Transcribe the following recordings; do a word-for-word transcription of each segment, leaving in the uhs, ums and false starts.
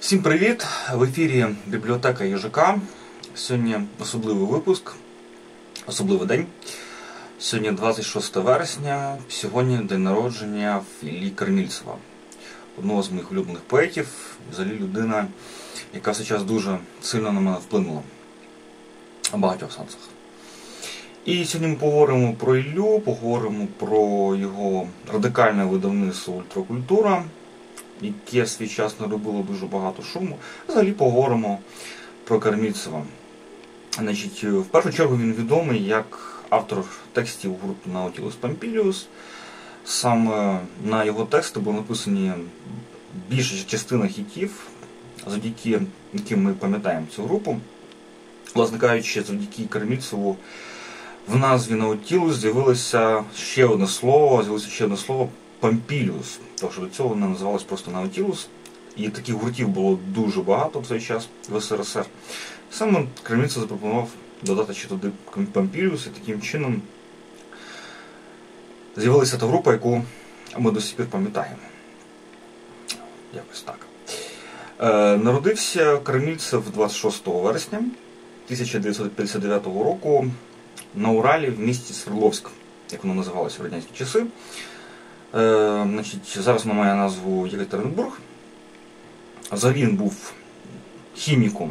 Всім привіт! В ефірі бібліотека Їжака. Сьогодні особливий випуск, особливий день. Сьогодні двадцять шосте вересня, сьогодні день народження Іллі Кармільцева, одного з моїх улюблених поетів, взагалі людина, яка зараз дуже сильно на мене вплинула в багатьох сенсах. І сьогодні ми поговоримо про Іллю, поговоримо про його радикальне видавництво «Ультракультура», яке в свій час наробило дуже багато шуму. Взагалі поговоримо про Кармільцева. Значить, в першу чергу він відомий як автор текстів групи Nautilus Pompilius. Саме на його тексти були написані більша частина хітів, завдяки яким ми пам'ятаємо цю групу. Власне кажучи, завдяки Кармільцеву в назві Nautilus з'явилося ще одне слово, з'явилося ще одне слово Pompilius, тому що до цього вона називалась просто Nautilus, і таких гуртів було дуже багато в цей час в ес ер ес ер. Саме Кармільцев запропонував додати ще туди Pompilius, і таким чином з'явилася та група, яку ми до сих пір пам'ятаємо. Якось так. Е, народився Кармільцев двадцять шостого вересня тисяча дев'ятсот п'ятдесят дев'ятого року на Уралі в місті Свердловськ, як воно називалося в радянські часи. Е, значить, зараз воно має назву Єкатеринбург. Взагалі він був хіміком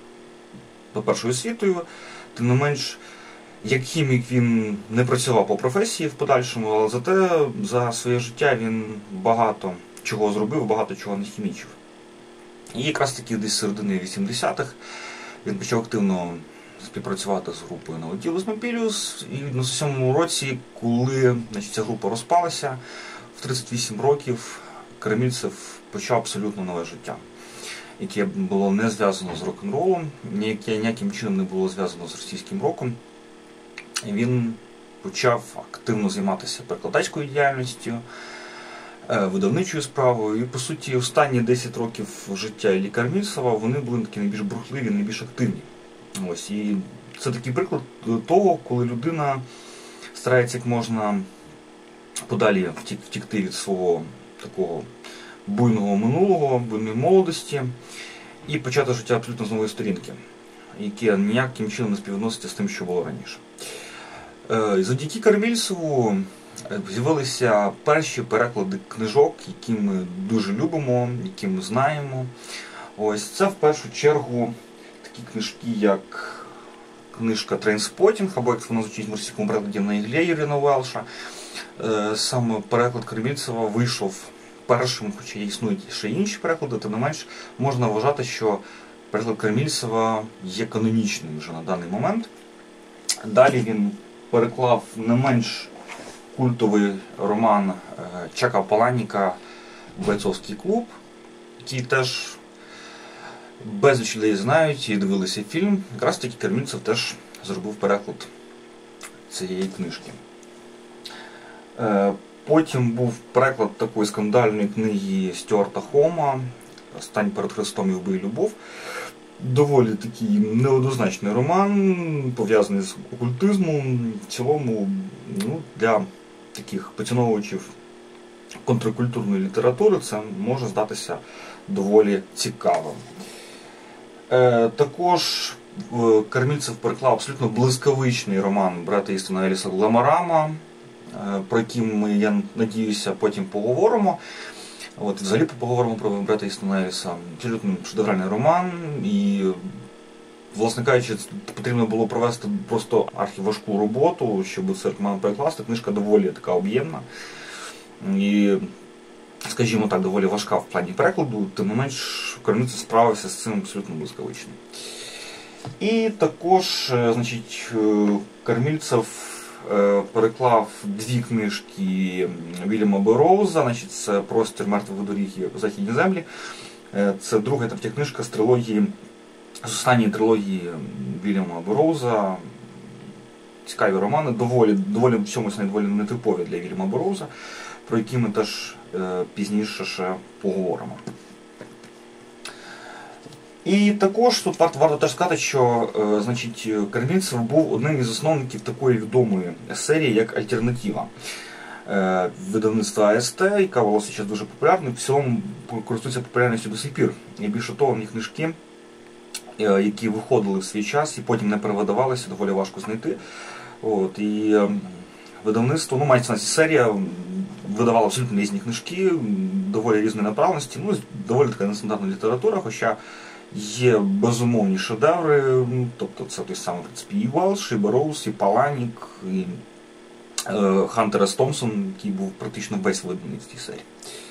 за першою освітою, тим не менш, як хімік він не працював по професії в подальшому, але зате за своє життя він багато чого зробив, багато чого не хімічив. І якраз таки десь з середини вісімдесятих він почав активно співпрацювати з групою Nautilus Pompilius, і на сьомому році, коли значить, ця група розпалася, в тридцять вісім років Кармільцев почав абсолютно нове життя, яке було не зв'язано з рок-н-ролом, яке ніяким чином не було зв'язано з російським роком. І він почав активно займатися перекладацькою діяльністю, видавничою справою. І, по суті, останні десять років життя Іллі Кармільцева, вони були такі найбільш бурхливі, найбільш активні. Ось, і це такий приклад того, коли людина старається як можна подалі втікти від свого такого буйного минулого, буйної молодості і почати життя абсолютно з нової сторінки, яке ніяким чином не співвідноситься з тим, що було раніше. Завдяки Кармільцеву з'явилися перші переклади книжок, які ми дуже любимо, які ми знаємо. Ось це в першу чергу такі книжки, як книжка «Трейнспотінг», або як вона звучить в російському перекладі «На іглі» Юрія Велша. Саме переклад Кармільцева вийшов першим, хоча існують ще інші переклади, тим не менш можна вважати, що переклад Кармільцева є канонічним вже на даний момент. Далі він переклав не менш культовий роман Чака Паланіка «Бойцовський клуб», який теж безліч людей знають і дивилися фільм. Якраз таки Кармільцев теж зробив переклад цієї книжки. Потім був переклад такої скандальної книги Стюарта Хома «Стань перед Христом і вбий любов». Доволі такий неоднозначний роман, пов'язаний з окультизмом. В цілому, ну, для таких поціновувачів контркультурної літератури це може здатися доволі цікавим. Е, також Кармільцев переклав абсолютно блискавичний роман брата Істона Еліса «Гламорама», е, про який ми, я надіюся, потім поговоримо. От, взагалі поговоримо про брата Істона Еліса. Абсолютно шедевральний роман, і, власне кажучи, потрібно було провести просто архіважку роботу, щоб цей роман перекласти. Книжка доволі така об'ємна і, скажімо так, доволі важка в плані перекладу, тим не менш Кармільцев справився з цим абсолютно блискавично. І також, значить, Кармільцев переклав дві книжки Вільяма Берроуза, значить, це «Простір мертвих доріг» і «Західні землі». Це друга третя книжка з трилогії, з останньої трилогії Вільяма Берроуза. Цікаві романи, доволі, доволі в чомусь доволі нетипові для Вільяма Берроуза, про які ми теж е, пізніше ще поговоримо. І також тут варто, варто теж сказати, що е, значить, Кармільцев був одним із засновників такої відомої серії, як «Альтернатива». видавництва А С Т, яка була зараз дуже популярною, в цілому користується популярністю до сих пір. І більше того, в них книжки, які виходили в свій час і потім не перевидавалися, доволі важко знайти. От, і видавництво, ну, мається на ця серія, видавала абсолютно різні книжки, доволі різної направленості, ну, доволі така нестандартна література, хоча є безумовні шедеври, тобто це той самий, в принципі, і Велш, і Берроуз, і Паланік, і е, Хантер С. Томпсон, який був практично весь виданий в цій серії.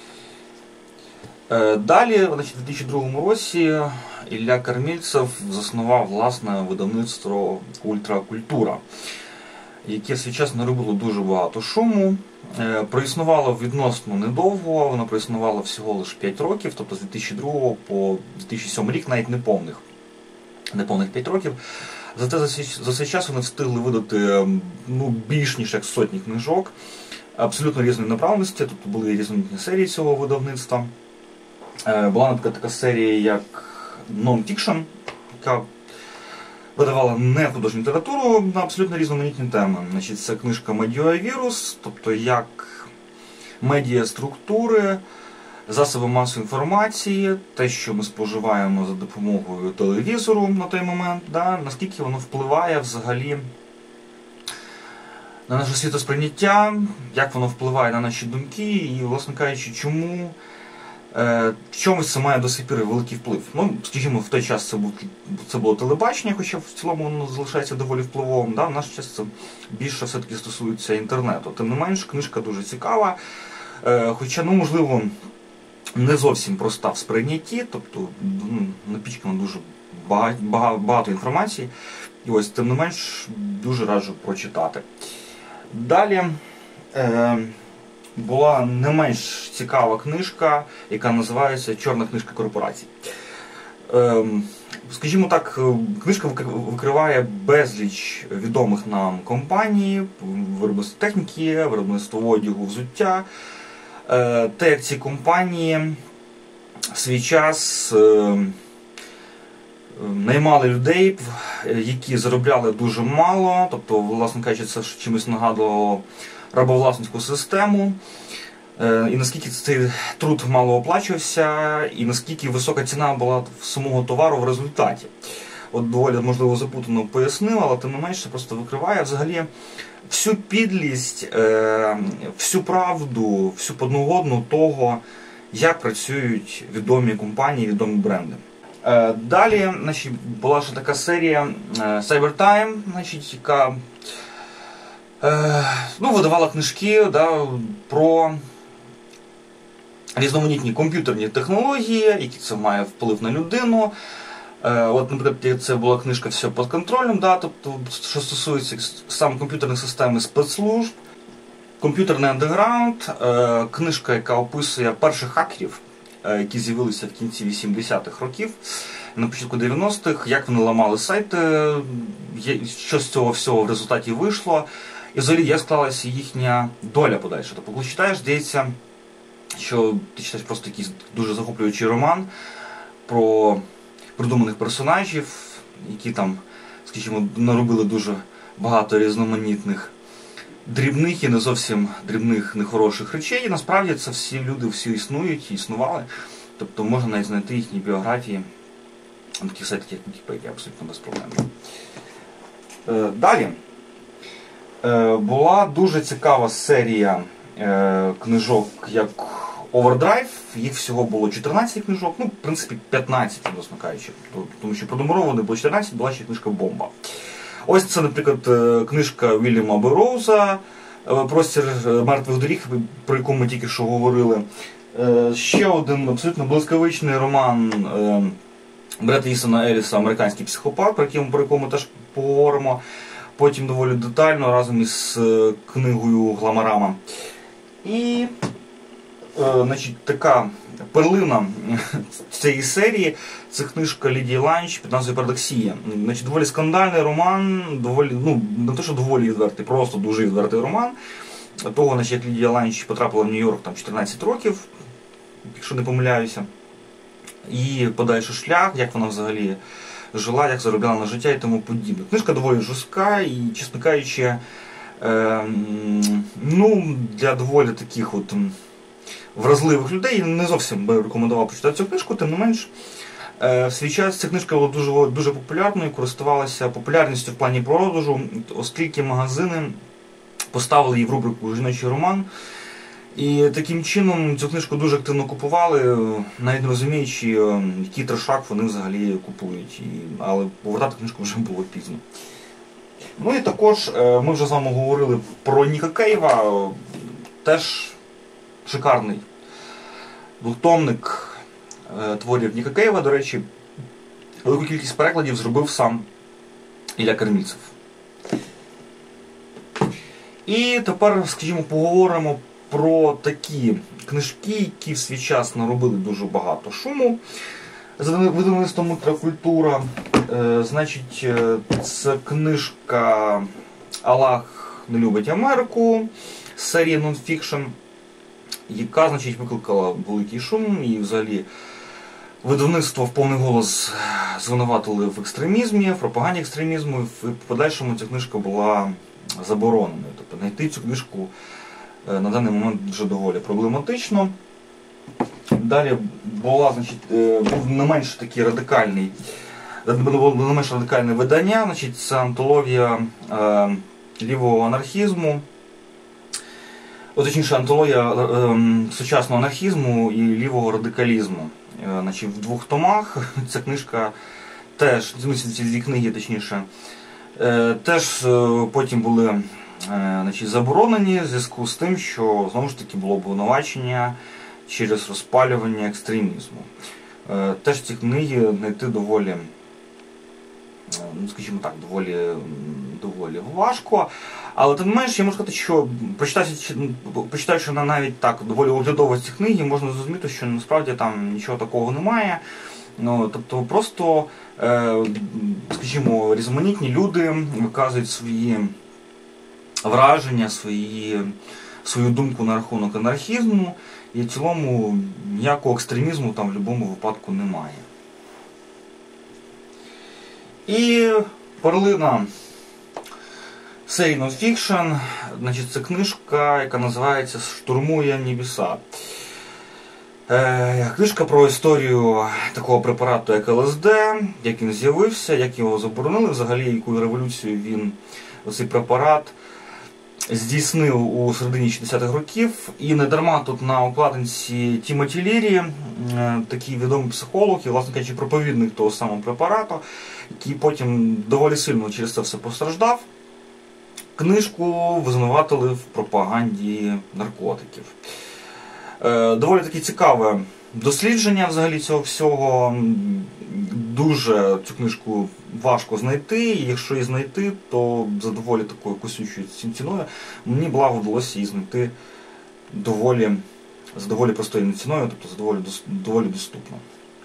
Е, далі, значить, у дві тисячі другому році Ілля Кормільцев заснував власне видавництво «Ультракультура», яке в свій час наробило дуже багато шуму. Е, проіснувало відносно недовго, воно проіснувало всього лише п'ять років, тобто з дві тисячі другого по дві тисячі сьомий рік, навіть неповних, неповних п'ять років. Зате за цей, за цей час вони встигли видати ну, більш ніж як сотні книжок, абсолютно різної направленості, тобто були різноманітні серії цього видавництва. Е, була, наприклад, така серія, як Non-Fiction, яка видавала не художню літературу на абсолютно різноманітні теми. Значить, це книжка «Медіавірус», тобто як медіаструктури, засоби масової інформації, те, що ми споживаємо за допомогою телевізору на той момент, да, наскільки воно впливає взагалі на наше світосприйняття, як воно впливає на наші думки і, власне кажучи, чому в чомусь це має до сих пір великий вплив. Ну, скажімо, в той час це, був, це було телебачення, хоча в цілому воно залишається доволі впливовим. Да? В наш час це більше все-таки стосується інтернету. Тим не менш, книжка дуже цікава, хоча, ну, можливо, не зовсім проста в сприйнятті, тобто ну, напічкано дуже багато, багато інформації. І ось, тим не менш, дуже раджу прочитати. Далі е, була не менш цікава книжка, яка називається «Чорна книжка корпорацій». Е, скажімо так, книжка викриває безліч відомих нам компаній, виробництво техніки, виробництво одягу, взуття. Е, те, як ці компанії в свій час е, наймали людей, які заробляли дуже мало, тобто, власне кажучи, це чимось нагадувало рабовласницьку систему, і наскільки цей труд мало оплачувався, і наскільки висока ціна була самого товару в результаті. От доволі, можливо, запутано пояснив, але тим не менше просто викриває взагалі всю підлість, всю правду, всю подноготну того, як працюють відомі компанії, відомі бренди. Далі, значить, була ще така серія Cybertime, значить, яка ну, видавала книжки, да, про різноманітні комп'ютерні технології, які це має вплив на людину. От, наприклад, це була книжка «Все під контролем», да, тобто, що стосується саме комп'ютерних систем і спецслужб. Комп'ютерний андеграунд, книжка, яка описує перших хакерів, які з'явилися в кінці вісімдесятих років, на початку дев'яностих, як вони ламали сайти, що з цього всього в результаті вийшло, і взагалі як склалася їхня доля подальша. Тобто, коли читаєш, здається, що ти читаєш просто якийсь дуже захоплюючий роман про придуманих персонажів, які там, скажімо, наробили дуже багато різноманітних дрібних і не зовсім дрібних, нехороших речей. І насправді це всі люди, всі існують і існували. Тобто можна навіть знайти їхні біографії на таких сайтах, як Вікіпедія, абсолютно без проблем. Е, далі. Е, була дуже цікава серія е, книжок, як Overdrive. Їх всього було чотирнадцять книжок, ну, в принципі, п'ятнадцять, власне кажучи. Тому що продумеровано було чотирнадцять, була ще книжка «Бомба». Ось це, наприклад, книжка Вільяма Берроуза «Простір мертвих доріг», про яку ми тільки що говорили. Ще один абсолютно блискавичний роман Брета Ісона Елліса «Американський психопат», про який про якому ми теж поговоримо потім доволі детально, разом із книгою «Гламорама». І, значить, така перлина цієї серії – це книжка Лідії Ланч під назвою «Парадоксія». Значить, доволі скандальний роман, доволі, ну, не те, що доволі відвертий, просто дуже відвертий роман. Того, значить, як Лідія Ланч потрапила в Нью-Йорк там чотирнадцять років, якщо не помиляюся. І подальший шлях, як вона взагалі жила, як заробляла на життя і тому подібне. Книжка доволі жорстка і, чесно кажучи, Е, ну, для доволі таких от вразливих людей не зовсім би рекомендував прочитати цю книжку, тим не менш. В свій час ця книжка була дуже, дуже популярною, користувалася популярністю в плані продажу, оскільки магазини поставили її в рубрику «Жіночий роман». І таким чином цю книжку дуже активно купували, навіть не розуміючи, який трешак вони взагалі купують. І, але повертати книжку вже було пізно. Ну і також ми вже з вами говорили про Ніка Кейва, теж шикарний двохтомник творів Ніка Кейва, до речі, велику кількість перекладів зробив сам Ілля Кермільцев. І тепер, скажімо, поговоримо про такі книжки, які в свій час наробили дуже багато шуму. За видавництвом «Ультракультура». Е, значить, це книжка «Аллах не любить Америку» з серії «Нонфікшн», яка, значить, викликала великий шум і взагалі видавництво в повний голос звинуватили в екстремізмі, в пропаганді екстремізму, і в подальшому ця книжка була забороненою. Тобто знайти цю книжку на даний момент вже доволі проблематично. Далі була, значить, був не менш такий радикальний, було не менш радикальне видання, значить, це антологія е, лівого анархізму, о, точніше, антологія е, сучасного анархізму і лівого радикалізму. Е, значить, в двох томах ця книжка теж, ці дві книги, точніше, е, теж е, потім були е, значить, заборонені в зв'язку з тим, що, знову ж таки, було обвинувачення через розпалювання екстремізму. Е, теж ці книги знайти доволі, ну, скажімо так, доволі, доволі важко. Але тим не менш, я можу сказати, що прочитавши, прочитавши навіть так доволі оглядово ці книги, можна зрозуміти, що насправді там нічого такого немає. Ну, тобто просто, е, скажімо, різноманітні люди виказують свої враження, свої, свою думку на рахунок анархізму, і в цілому ніякого екстремізму там в будь-якому випадку немає. І перлина серії «Нонфікшн», значить, це книжка, яка називається «Штурмує небеса». Е, книжка про історію такого препарату, як ел ес де, як він з'явився, як його заборонили, взагалі, яку революцію він, цей препарат, здійснив у середині шістдесятих років. І не дарма тут на обкладинці Тімоті Лірі, такий відомий психолог і, власне кажучи, проповідник того самого препарату, який потім доволі сильно через це все постраждав. Книжку визнаватили в пропаганді наркотиків. Доволі таке цікаве дослідження взагалі цього всього. Дуже цю книжку важко знайти, і якщо її знайти, то за доволі такою косючою ціною. Мені благо вдалося її знайти доволі, за доволі простою ціною, тобто за доволі, доволі доступно.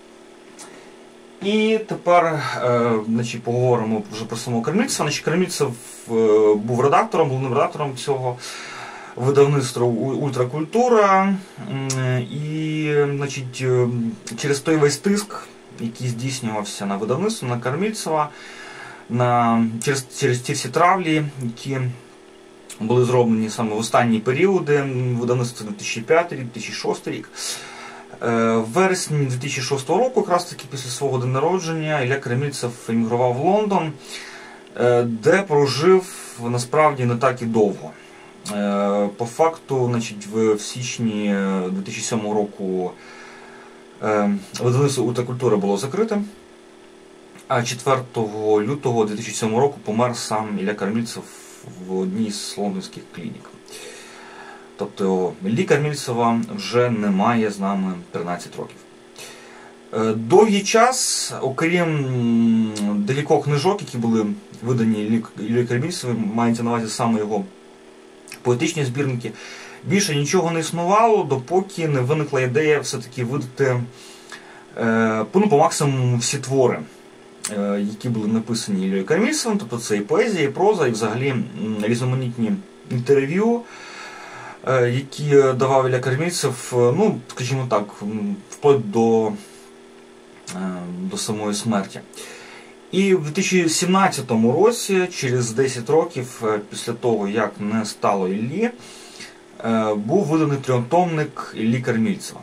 І тепер е, значить, поговоримо вже про самого Кермільцева. Значить, Кермільцев е, був редактором, головним редактором цього видавництва «Ультракультура». І, значить, через той весь тиск, який здійснювався на видавництво, на Кермільцева, на, через, через ті всі травлі, які були зроблені саме в останні періоди, видавництво дві тисячі п'ятий рік, дві тисячі шостий рік, в вересні дві тисячі шостого року, якраз таки після свого дня народження, Ілля Кермільцев емігрував в Лондон, де прожив насправді не так і довго. По факту, значить, в січні дві тисячі сьомого року видавництво «Ультракультура» було закрите, а четвертого лютого дві тисячі сьомого року помер сам Ілля Кермільцев в одній з лондонських клінік. Тобто Іллі Кермільцева вже немає з нами тринадцять років. Довгий час, окрім декількох книжок, які були видані Іллі Кермільцевим, мається на увазі саме його поетичні збірники, більше нічого не існувало, допоки не виникла ідея все-таки видати е, ну, по максимуму всі твори, е, які були написані Іллею Кермільцевим, тобто це і поезія, і проза, і взагалі різноманітні інтерв'ю, е, які давав Ілля Кермільцев, ну, скажімо так, вплоть до, е, до самої смерті. І в дві тисячі сімнадцятому році, через десять років після того, як не стало Іллі, був виданий трьохтомник Іллі Кормільцева.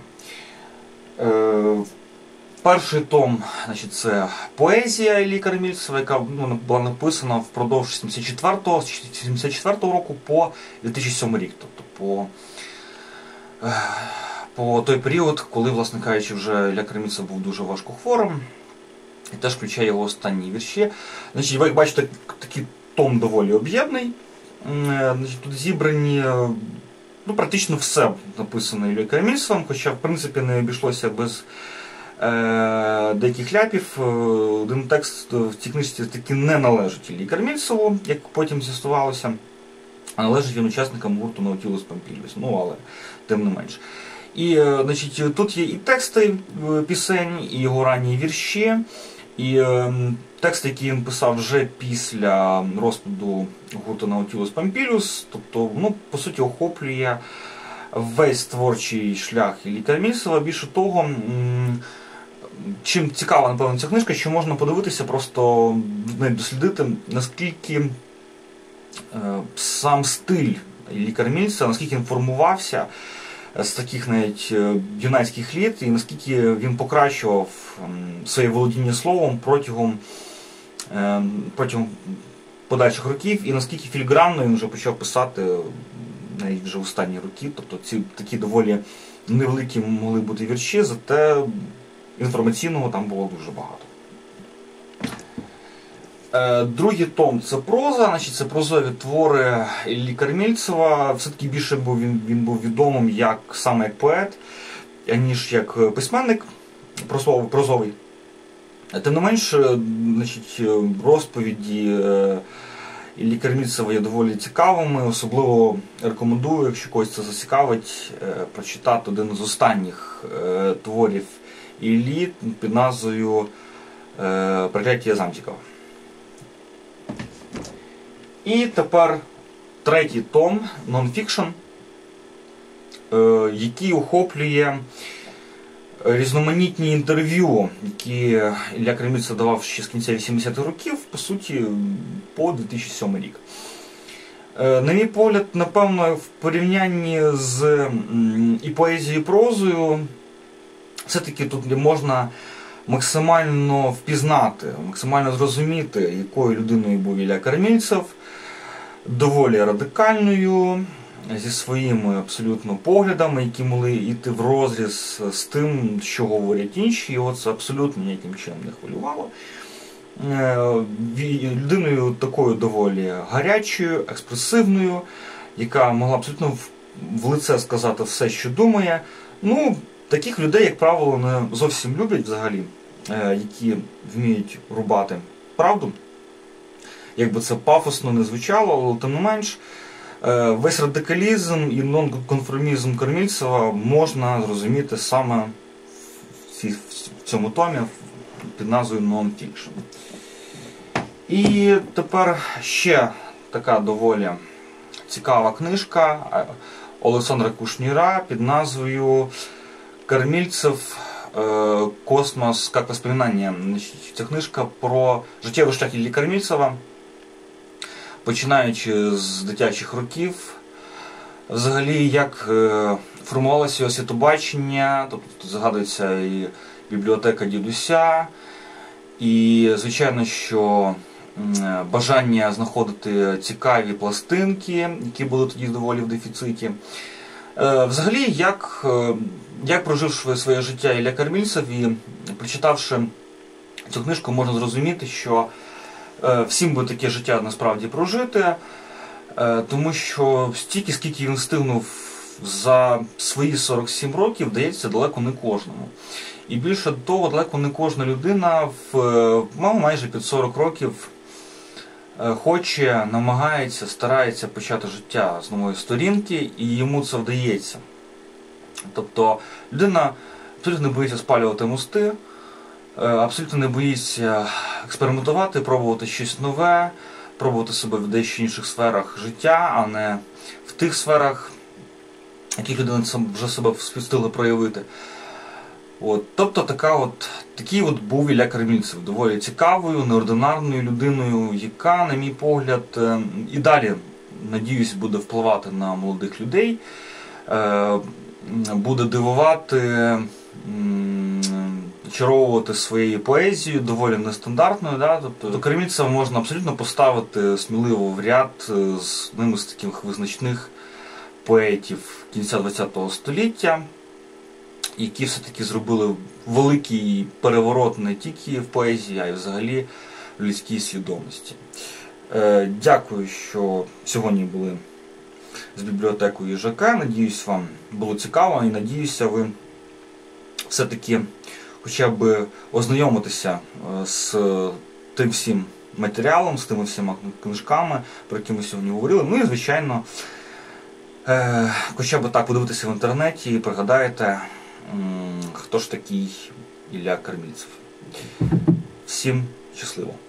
Перший том, значить, це поезія Іллі Кормільцева, яка ну, була написана впродовж сімдесят четвертого року по дві тисячі сьомий рік. Тобто по, по той період, коли, власне кажучи, вже Ілля Кормільцев був дуже важко хворим. І теж включає його останні вірші. Значить, ви як бачите, такий том доволі об'ємний. Значить, тут зібрані ну, практично все написано Іллею Кормільцевим, хоча в принципі не обійшлося без е, деяких ляпів. Один текст в цій книжці таки не належить Іллі Кормільцеву, як потім з'ясувалося, а належить він учасникам гурту Nautilus Pompilius, ну але тим не менш. І значить, тут є і тексти пісень, і його ранні вірші, і е, тексти, які він писав вже після розпаду гурту Nautilus Pompilius, тобто, ну, по суті, охоплює весь творчий шлях Іллі Кормільцева. Більше того, чим цікава, напевно, ця книжка, що можна подивитися, просто дослідити, наскільки е, сам стиль Іллі Кормільцева, наскільки він формувався з таких навіть юнацьких літ, і наскільки він покращував своє володіння словом протягом, протягом подальших років, і наскільки філігранно він вже почав писати навіть вже останні роки. Тобто ці такі доволі невеликі могли бути вірші, зате інформаційного там було дуже багато. Другий том – це проза, значить, це прозові твори Іллі Кормільцева. Все-таки більше був, він, він був відомим як, саме як поет, аніж як письменник прозовий. Тим не менш, значить, розповіді Іллі Кормільцева є доволі цікавими. Особливо рекомендую, якщо когось це зацікавить, прочитати один з останніх творів Іллі під назвою «Прокляття Замтікова». І тепер третій том, нонфікшн, який охоплює різноманітні інтерв'ю, які Ілля Кормільцев давав ще з кінця вісімдесятих років, по суті, по дві тисячі сьомий рік. На мій погляд, напевно, в порівнянні з і поезією, і прозою, все-таки тут можна максимально впізнати, максимально зрозуміти, якою людиною був Ілля Кормільцев, доволі радикальною, зі своїми абсолютно поглядами, які могли йти в розріз з тим, що говорять інші, його це абсолютно ніяким чином не хвилювало. Людиною такою доволі гарячою, експресивною, яка могла абсолютно в, в лице сказати все, що думає. Ну, таких людей, як правило, не зовсім люблять взагалі, які вміють рубати правду. Якби це пафосно не звучало, але тим не менш, весь радикалізм і нонконформізм Кормільцева можна зрозуміти саме в цьому томі під назвою «Нонфікшн». І тепер ще така доволі цікава книжка Олександра Кушніра під назвою «Кормільцев. Космос як воспоминання». Ця книжка про життєвий шлях Іллі Кормільцева, починаючи з дитячих років, взагалі як формувалося його світобачення, тобто тут згадується і бібліотека дідуся, і, звичайно, що бажання знаходити цікаві пластинки, які були тоді доволі в дефіциті. Взагалі, як, як прожив своє життя Ілля Кормільцев, і прочитавши цю книжку, можна зрозуміти, що всім би таке життя насправді прожити, тому що стільки, скільки він встигнув за свої сорок сім років, дається далеко не кожному. І більше того, далеко не кожна людина в майже під сорок років хоче, намагається, старається почати життя з нової сторінки, і йому це вдається. Тобто людина абсолютно не боїться спалювати мости, абсолютно не боїться експериментувати, пробувати щось нове, пробувати себе в дещо інших сферах життя, а не в тих сферах, в яких людина вже себе встигла проявити. От, тобто така от, такий от був Ілля Кремільцев, доволі цікавою, неординарною людиною, яка, на мій погляд, і далі, надіюсь, буде впливати на молодих людей, буде дивувати, чаровувати своєю поезією, доволі нестандартною. Да? Тобто Кремільцева можна абсолютно поставити сміливо в ряд з одним з таких визначних поетів кінця ХХ століття, які все-таки зробили великий переворот не тільки в поезії, а й взагалі в людській свідомості. Е, дякую, що сьогодні були з бібліотекою Їжака. Надіюсь, вам було цікаво і надіюся, ви все-таки хоча б ознайомитися з тим всім матеріалом, з тими всіма книжками, про які ми сьогодні говорили. Ну і, звичайно, е, хоча б так подивитися в інтернеті і пригадаєте, хто ж такий Ілля Кремільцев. Всім щасливо!